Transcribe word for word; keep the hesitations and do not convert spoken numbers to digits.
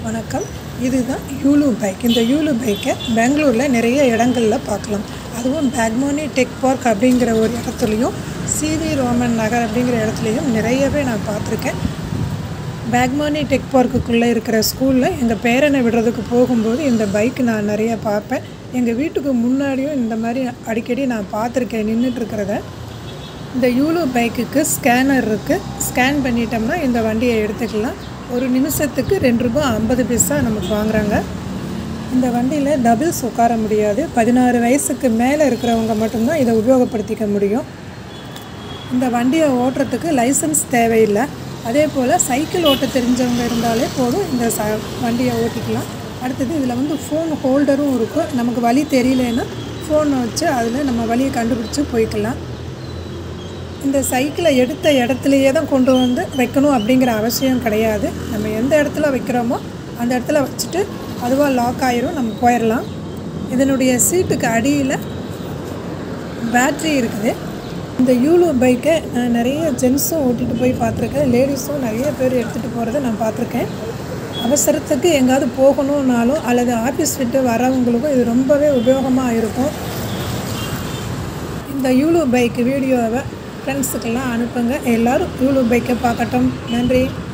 வணக்கம். இதுதான் யூலு பைக். இந்த யூலு பைக்கை பெங்களூரில் நிறைய இடங்களில் பார்க்கலாம். அதுவும் பேக்மோனி டெக் பார்க் அப்படிங்கிற ஒரு இடத்துலையும் சிவி ரோமன் நகர் அப்படிங்கிற இடத்துலையும் நிறையவே நான் பார்த்துருக்கேன். பேக்மோனி டெக் பார்க்குள்ளே இருக்கிற ஸ்கூலில் எங்கள் பேரனை விடுறதுக்கு போகும்போது இந்த பைக் நான் நிறைய பார்ப்பேன். எங்கள் வீட்டுக்கு முன்னாடியும் இந்த மாதிரி அடிக்கடி நான் பார்த்துருக்கேன் நின்றுட்டுருக்கிறத. இந்த யூலு பைக்குக்கு ஸ்கேனர் இருக்குது. ஸ்கேன் பண்ணிட்டோம்னா இந்த வண்டியை எடுத்துக்கலாம். ஒரு நிமிஷத்துக்கு ரெண்டு ரூபா ஐம்பது பைசா நமக்கு வாங்குகிறாங்க. இந்த வண்டியில் டபுள்ஸ் உட்கார முடியாது. பதினாறு வயசுக்கு மேலே இருக்கிறவங்க மட்டும்தான் இதை உபயோகப்படுத்திக்க முடியும். இந்த வண்டியை ஓட்டுறதுக்கு லைசன்ஸ் தேவையில்லை. அதே போல் சைக்கிள் ஓட்ட தெரிஞ்சவங்க இருந்தாலே போதும் இந்த ச வண்டியை ஓட்டிக்கலாம். அடுத்தது இதில் வந்து ஃபோன் ஹோல்டரும் இருக்கும். நமக்கு வழி தெரியலன்னா ஃபோனை வச்சு அதில் நம்ம வழியை கண்டுபிடிச்சி போய்க்கலாம். இந்த சைக்கிளை எடுத்த இடத்துலையே தான் கொண்டு வந்து வைக்கணும் அப்படிங்கிற அவசியம் கிடையாது. நம்ம எந்த இடத்துல வைக்கிறோமோ அந்த இடத்துல வச்சுட்டு அதுவாக லாக் ஆகிரும், நம்ம போயிடலாம். இதனுடைய சீட்டுக்கு அடியில் பேட்ரி இருக்குது. இந்த யூலு பைக்கை நான் நிறைய ஜென்ஸும் ஓட்டிகிட்டு போய் பார்த்துருக்கேன். லேடிஸும் நிறைய பேர் எடுத்துகிட்டு போகிறத நான் பார்த்துருக்கேன். அவசரத்துக்கு எங்கேயாவது போகணுன்னாலும் அல்லது ஆஃபீஸ் விட்டு வரவங்களுக்கும் இது ரொம்பவே உபயோகமாக இருக்கும். இந்த யூலு பைக் வீடியோவை ஃப்ரெண்ட்ஸுக்கெல்லாம் அனுப்புங்க. எல்லோரும் யூலு பைக்கை பார்க்கட்டும். நன்றி.